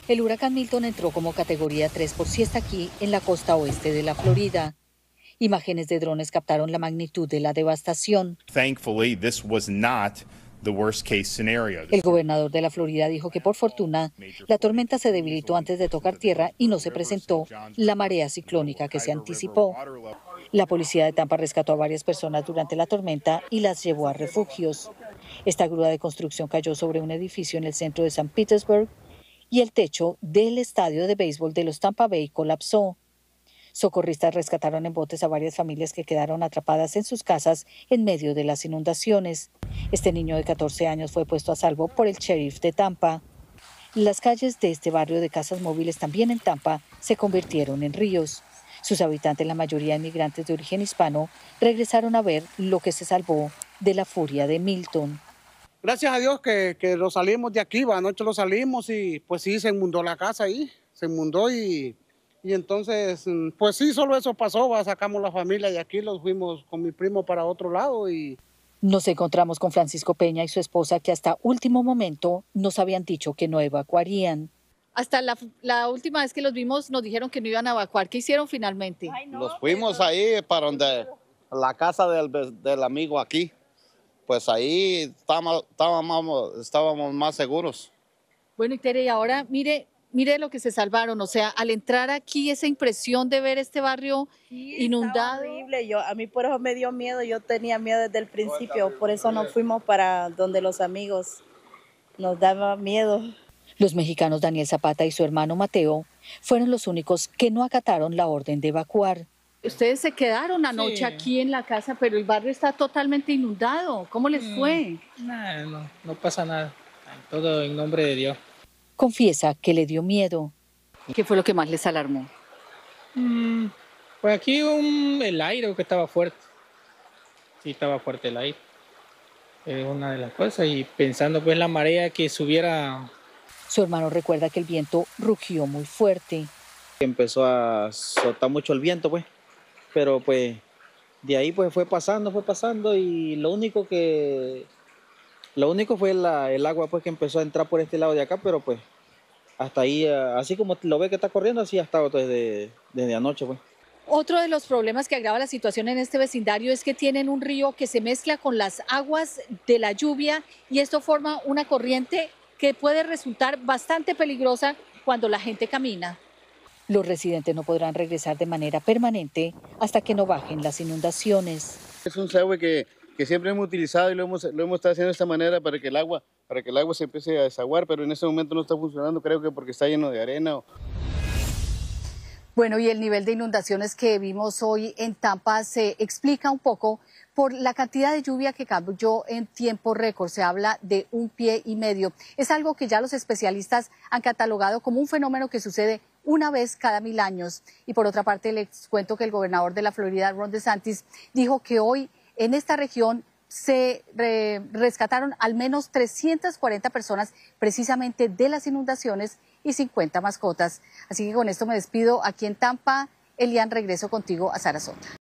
El huracán Milton entró como categoría 3 por si está aquí en la costa oeste de la Florida. Imágenes de drones captaron la magnitud de la devastación. Thankfully, this was not the worst case scenario. El gobernador de la Florida dijo que por fortuna la tormenta se debilitó antes de tocar tierra y no se presentó la marea ciclónica que se anticipó. La policía de Tampa rescató a varias personas durante la tormenta y las llevó a refugios. Esta grúa de construcción cayó sobre un edificio en el centro de San Petersburg y el techo del estadio de béisbol de los Tampa Bay colapsó. Socorristas rescataron en botes a varias familias que quedaron atrapadas en sus casas en medio de las inundaciones. Este niño de 14 años fue puesto a salvo por el sheriff de Tampa. Las calles de este barrio de casas móviles también en Tampa se convirtieron en ríos. Sus habitantes, la mayoría inmigrantes de origen hispano, regresaron a ver lo que se salvó de la furia de Milton. Gracias a Dios que lo salimos de aquí, anoche lo salimos y pues sí, se inundó la casa ahí, se inundó y entonces, pues sí, solo eso pasó, sacamos la familia de aquí, los fuimos con mi primo para otro lado y... Nos encontramos con Francisco Peña y su esposa que hasta último momento nos habían dicho que no evacuarían. Hasta la última vez que los vimos nos dijeron que no iban a evacuar. ¿Qué hicieron finalmente? Nos fuimos ahí para donde la casa del amigo aquí. Pues ahí estábamos más seguros. Bueno, y Tere, y ahora mire lo que se salvaron. O sea, al entrar aquí, esa impresión de ver este barrio inundado. Horrible. A mí por eso me dio miedo. Yo tenía miedo desde el principio. Por eso nos fuimos para donde los amigos. Nos daba miedo. Los mexicanos Daniel Zapata y su hermano Mateo fueron los únicos que no acataron la orden de evacuar. Ustedes se quedaron anoche aquí en la casa, pero el barrio está totalmente inundado. ¿Cómo les fue? No pasa nada. Todo en nombre de Dios. Confiesa que le dio miedo. ¿Qué fue lo que más les alarmó? Pues aquí el aire que estaba fuerte. Sí, estaba fuerte el aire. Es una de las cosas. Y pensando pues en la marea que subiera. Su hermano recuerda que el viento rugió muy fuerte. Empezó a soltar mucho el viento, pues. Pero pues de ahí pues fue pasando y lo único fue el agua pues que empezó a entrar por este lado de acá, pero pues hasta ahí, así como lo ve que está corriendo, así ha estado desde anoche pues. Otro de los problemas que agrava la situación en este vecindario es que tienen un río que se mezcla con las aguas de la lluvia y esto forma una corriente que puede resultar bastante peligrosa cuando la gente camina. Los residentes no podrán regresar de manera permanente hasta que no bajen las inundaciones. Es un desagüe que siempre hemos utilizado y lo hemos estado haciendo de esta manera para que el agua se empiece a desaguar, pero en este momento no está funcionando, creo que porque está lleno de arena. Bueno, y el nivel de inundaciones que vimos hoy en Tampa se explica un poco por la cantidad de lluvia que cayó en tiempo récord. Se habla de 1,5 pies. Es algo que ya los especialistas han catalogado como un fenómeno que sucede una vez cada 1000 años. Y por otra parte, les cuento que el gobernador de la Florida, Ron DeSantis, dijo que hoy en esta región se rescataron al menos 340 personas precisamente de las inundaciones y 50 mascotas. Así que con esto me despido aquí en Tampa. Elian, regreso contigo a Sarasota.